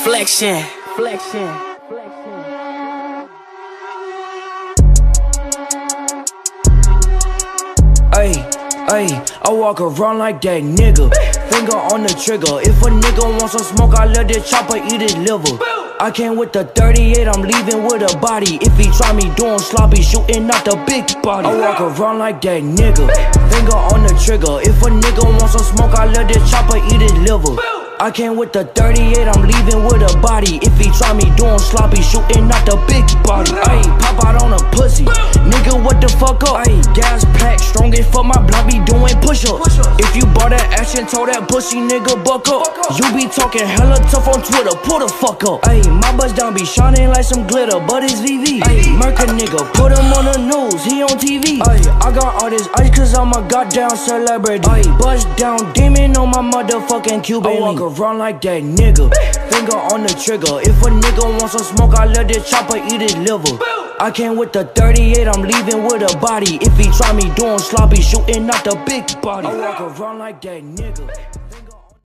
Flexion, flexion. Ayy, I walk around like that nigga. Finger on the trigger. If a nigga wants some smoke, I let the chopper eat his liver. I came with the 38, I'm leaving with a body. If he try me doing sloppy, shooting out the big body. I walk around like that nigga. Finger on the trigger. If a nigga wants some smoke, I let the chopper eat his liver. I came with the 38, I'm leaving with a body. If he try me doing sloppy, shooting out the big body. Ayy, pop out on a pussy. Nigga, what the fuck up? Ayy, gas pack, strong as fuck, my block be doing push-ups. If you bought that action, told that pussy nigga buck up. You be talking hella tough on Twitter, pull the fuck up. Ayy, my bust down be shining like some glitter, but it's VV. Ayy, murk a nigga, put him on the news, he on TV. Ayy, I got all this ice cause I'm a goddamn celebrity. Ayy, bust down demon on my motherfucking Cuban. I walk around like that nigga. Finger on the trigger. If a nigga wants some smoke, I let the chopper eat his liver. I came with the 38, I'm leaving with a body. If he try me doing sloppy, shooting out the big body. I walk around like that nigga.